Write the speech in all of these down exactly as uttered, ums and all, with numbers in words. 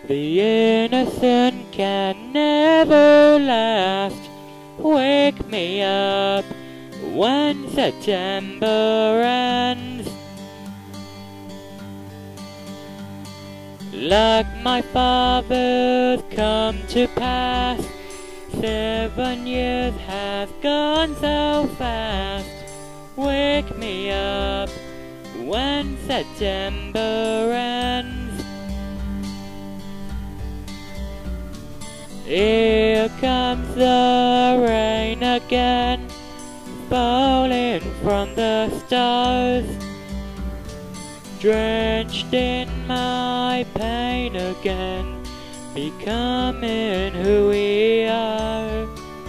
The innocent can never last. Wake me up when September ends. Like my father's come to pass, seven years have gone so fast. Wake me up when September ends. Here comes the rain again, falling from the stars, drenched in my pain again, becoming who we are.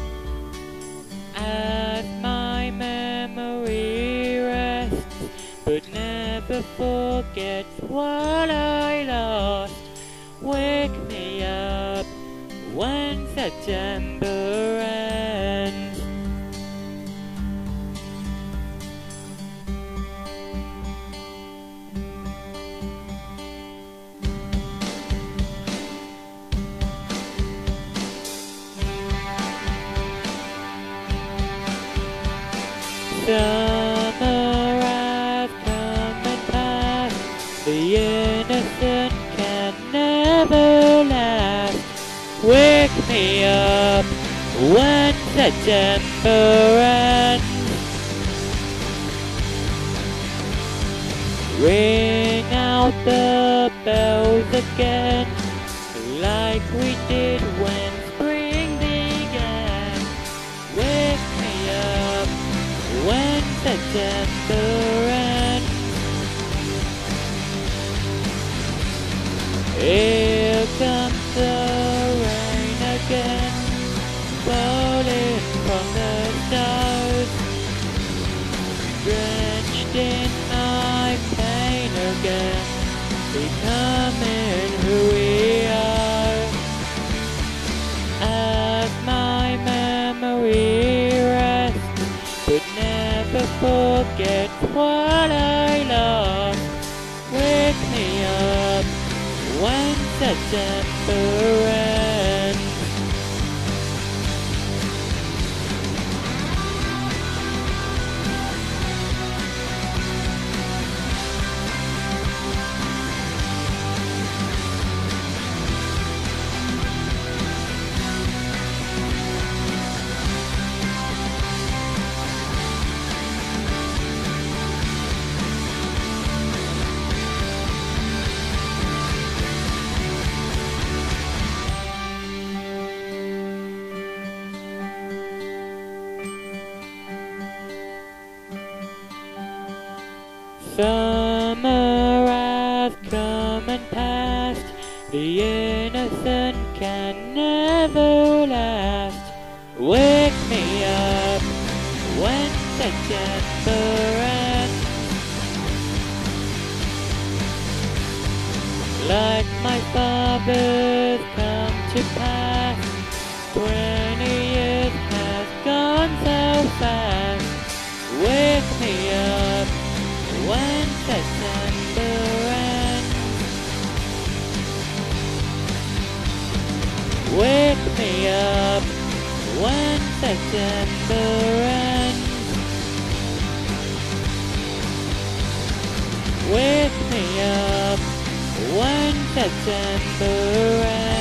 As my memory rests, but never forgets what I lost. Wake me up when September ends. Summer has come and passed, the innocent can never last. Wake me up when September ends. Ring out the bells again, like we did when spring began. Wake me up when September ends. Here comes the rain again, falling from the stars, drenched in my pain again, becoming who we are. As my memory rests, but never forgets what I lost. Wake me up when September ends. Summer has come and passed, the innocent can never last. Wake me up when September ends. Like my father's come to pass, twenty years has gone so fast. Wake me up when September ends. Wake me up when September ends. Wake me up when September ends.